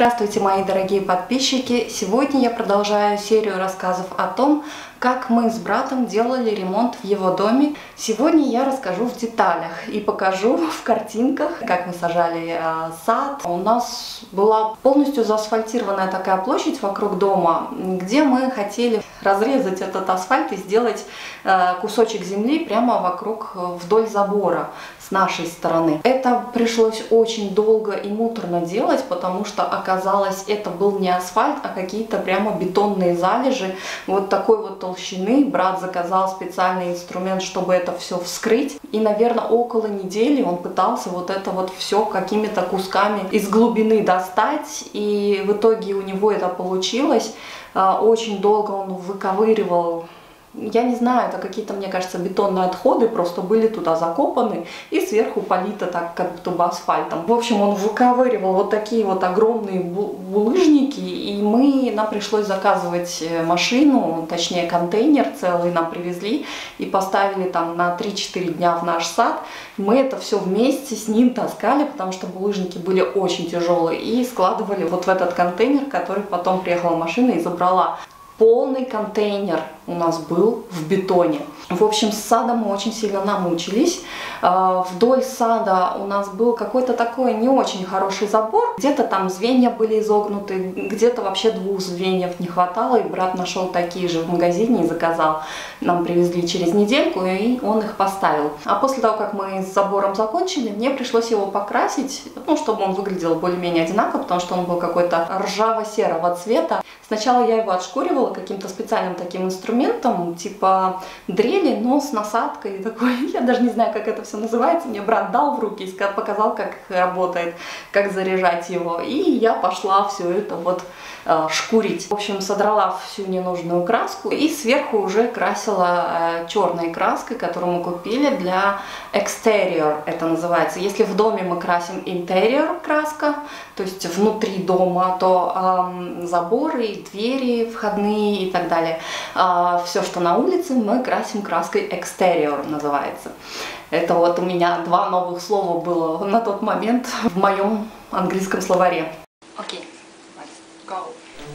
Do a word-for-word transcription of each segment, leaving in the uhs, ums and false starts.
Здравствуйте, мои дорогие подписчики! Сегодня я продолжаю серию рассказов о том, как мы с братом делали ремонт в его доме. Сегодня я расскажу в деталях и покажу в картинках, как мы сажали э, сад. У нас была полностью заасфальтированная такая площадь вокруг дома, где мы хотели разрезать этот асфальт и сделать э, кусочек земли прямо вокруг, вдоль забора с нашей стороны. Это пришлось очень долго и муторно делать, потому что оказалось, это был не асфальт, а какие-то прямо бетонные залежи вот такой вот толщины. Брат заказал специальный инструмент, чтобы это все вскрыть. И, наверное, около недели он пытался вот это вот все какими-то кусками из глубины достать. И в итоге у него это получилось. Очень долго он выковыривал. Я не знаю, это какие-то, мне кажется, бетонные отходы просто были туда закопаны и сверху полито так, как будто бы асфальтом. В общем, он выковыривал вот такие вот огромные булыжники, и мы, нам пришлось заказывать машину, точнее контейнер целый нам привезли и поставили там на три-четыре дня в наш сад. Мы это все вместе с ним таскали, потому что булыжники были очень тяжелые, и складывали вот в этот контейнер, который потом приехала машина и забрала. Полный контейнер у нас был в бетоне. В общем, с садом мы очень сильно намучились. Вдоль сада у нас был какой-то такой не очень хороший забор. Где-то там звенья были изогнуты, где-то вообще двух звеньев не хватало. И брат нашел такие же в магазине и заказал. Нам привезли через недельку, и он их поставил. А после того, как мы с забором закончили, мне пришлось его покрасить, ну, чтобы он выглядел более-менее одинаково, потому что он был какой-то ржаво-серого цвета. Сначала я его отшкуривала каким-то специальным таким инструментом, типа дрели, но с насадкой такой. Я даже не знаю, как это все называется. Мне брат дал в руки и показал, как работает, как заряжать его. И я пошла все это вот э, шкурить. В общем, содрала всю ненужную краску и сверху уже красила э, черной краской, которую мы купили для exterior, это называется. Если в доме мы красим interior краска, то есть внутри дома, то э, заборы, двери входные и так далее. А, все, что на улице, мы красим краской exterior, называется. Это вот у меня два новых слова было на тот момент в моем английском словаре. Окей, okay. Let's go.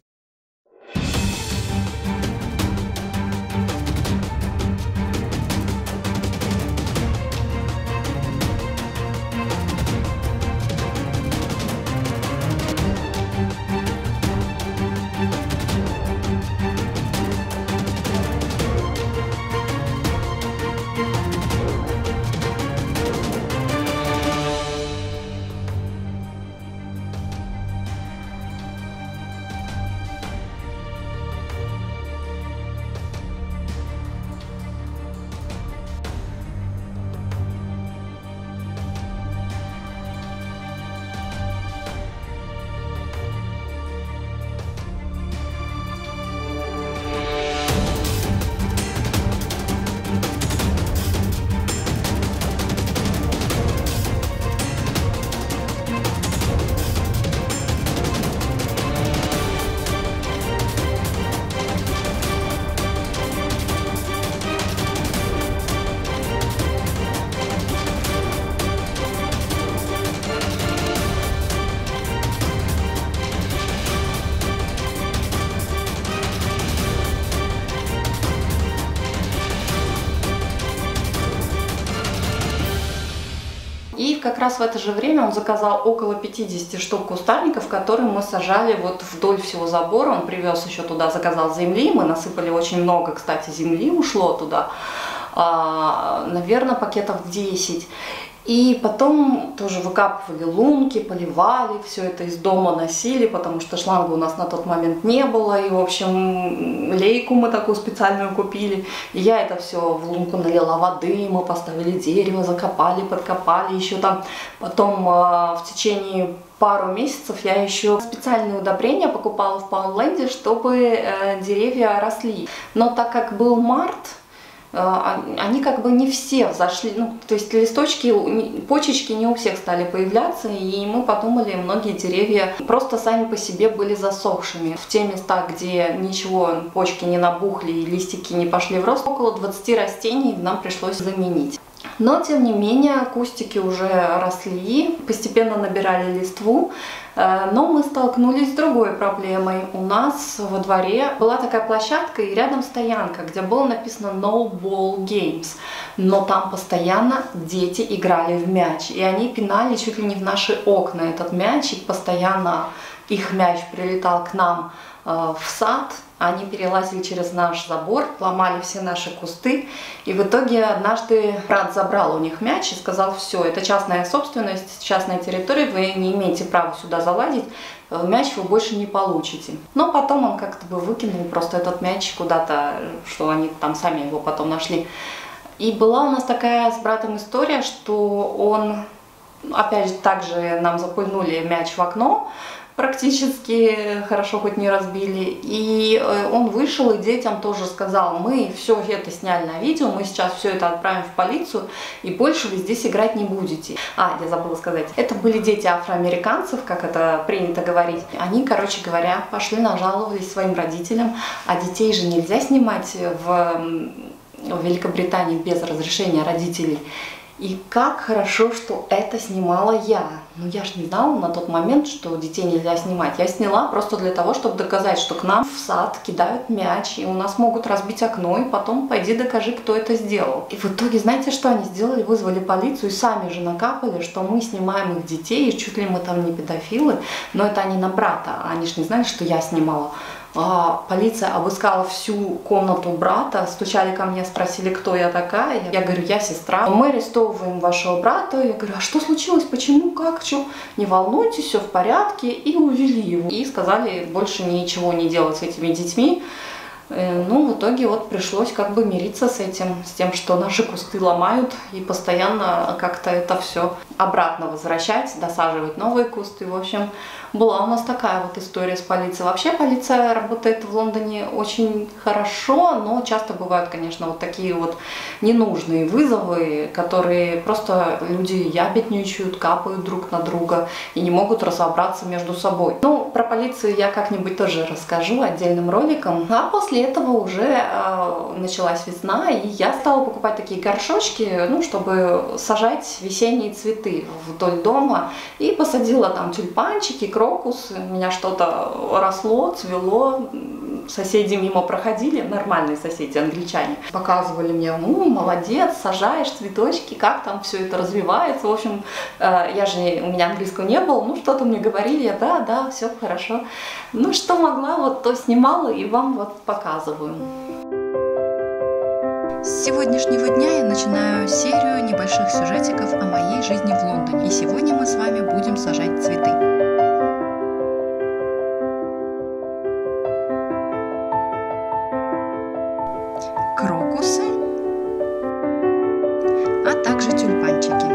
И как раз в это же время он заказал около пятидесяти штук кустарников, которые мы сажали вот вдоль всего забора. Он привез еще туда, заказал земли, мы насыпали очень много, кстати, земли ушло туда, а, наверное, пакетов десять. И потом тоже выкапывали лунки, поливали, все это из дома носили, потому что шланга у нас на тот момент не было. И, в общем, лейку мы такую специальную купили. И я это все в лунку налила воды, мы поставили дерево, закопали, подкопали. Еще там потом э, в течение пару месяцев я еще специальные удобрения покупала в Паундленде, чтобы э, деревья росли. Но так как был март, они как бы не все взошли, ну, то есть листочки, почечки не у всех стали появляться, и мы подумали, многие деревья просто сами по себе были засохшими. В те места, где ничего, почки не набухли и листики не пошли в рост, около двадцати растений нам пришлось заменить. Но, тем не менее, кустики уже росли, постепенно набирали листву. Но мы столкнулись с другой проблемой. У нас во дворе была такая площадка и рядом стоянка, где было написано No Ball Games. Но там постоянно дети играли в мяч. И они пинали чуть ли не в наши окна этот мяч. И постоянно их мяч прилетал к нам э, в сад. Они перелазили через наш забор, ломали все наши кусты. И в итоге однажды брат забрал у них мяч и сказал: все, это частная собственность, частная территория, вы не имеете права сюда залазить, мяч вы больше не получите. Но потом он как-то бы выкинул просто этот мяч куда-то, что они там сами его потом нашли. И была у нас такая с братом история, что он, опять же, также нам запульнули мяч в окно, практически, хорошо хоть не разбили, и он вышел и детям тоже сказал: мы все это сняли на видео, мы сейчас все это отправим в полицию, и больше вы здесь играть не будете. А, я забыла сказать, это были дети афроамериканцев, как это принято говорить. Они, короче говоря, пошли нажаловались своим родителям, а детей же нельзя снимать в, в Великобритании без разрешения родителей. И как хорошо, что это снимала я. Но я же не знала на тот момент, что детей нельзя снимать. Я сняла просто для того, чтобы доказать, что к нам в сад кидают мяч, и у нас могут разбить окно, и потом пойди докажи, кто это сделал. И в итоге, знаете, что они сделали? Вызвали полицию и сами же накапали, что мы снимаем их детей, и чуть ли мы там не педофилы. Но это они на брата, они же не знали, что я снимала. А, полиция обыскала всю комнату брата, стучали ко мне, спросили, кто я такая. Я говорю: я сестра. Мы арестовываем вашего брата. Я говорю: а что случилось? Почему? Как? Что? Не волнуйтесь, все в порядке. И увели его. И сказали больше ничего не делать с этими детьми. Ну, в итоге вот пришлось как бы мириться с этим, с тем, что наши кусты ломают, и постоянно как-то это все обратно возвращать, досаживать новые кусты. В общем, была у нас такая вот история с полицией. Вообще полиция работает в Лондоне очень хорошо, но часто бывают, конечно, вот такие вот ненужные вызовы, которые просто люди ябедничают, капают друг на друга и не могут разобраться между собой. Ну, про полицию я как-нибудь тоже расскажу отдельным роликом. А после этого уже э, началась весна, и я стала покупать такие горшочки, ну, чтобы сажать весенние цветы вдоль дома. И посадила там тюльпанчики, крокус, у меня что-то росло, цвело, соседи мимо проходили, нормальные соседи, англичане, показывали мне: ну, молодец, сажаешь цветочки, как там все это развивается. В общем, я же, у меня английского не было, ну, что-то мне говорили, я: да, да, все хорошо. Ну, что могла, вот то снимала и вам вот показываю. С сегодняшнего дня я начинаю серию небольших сюжетиков о моей жизни в Лондоне. И сегодня мы с вами будем сажать цветы. Крокусы, а также тюльпанчики.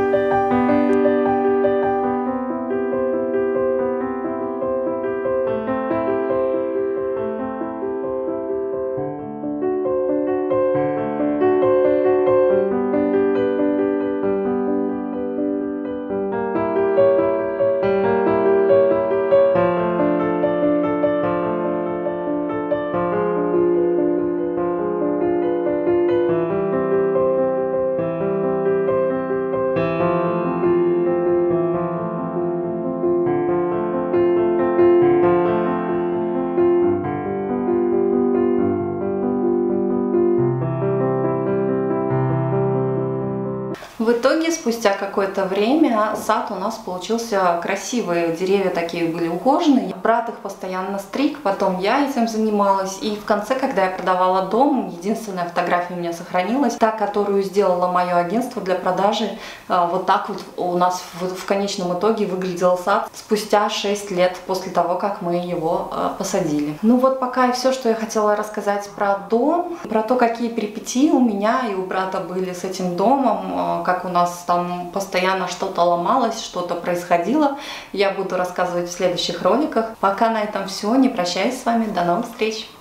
В итоге, спустя какое-то время, сад у нас получился красивый, деревья такие были ухоженные. Брат их постоянно стриг, потом я этим занималась. И в конце, когда я продавала дом, единственная фотография у меня сохранилась, та, которую сделало мое агентство для продажи. Вот так вот у нас в, в конечном итоге выглядел сад спустя шесть лет после того, как мы его посадили. Ну вот пока и все, что я хотела рассказать про дом, про то, какие перипетии у меня и у брата были с этим домом, как у нас там постоянно что-то ломалось, что-то происходило, я буду рассказывать в следующих роликах. Пока на этом все, не прощаюсь с вами, до новых встреч!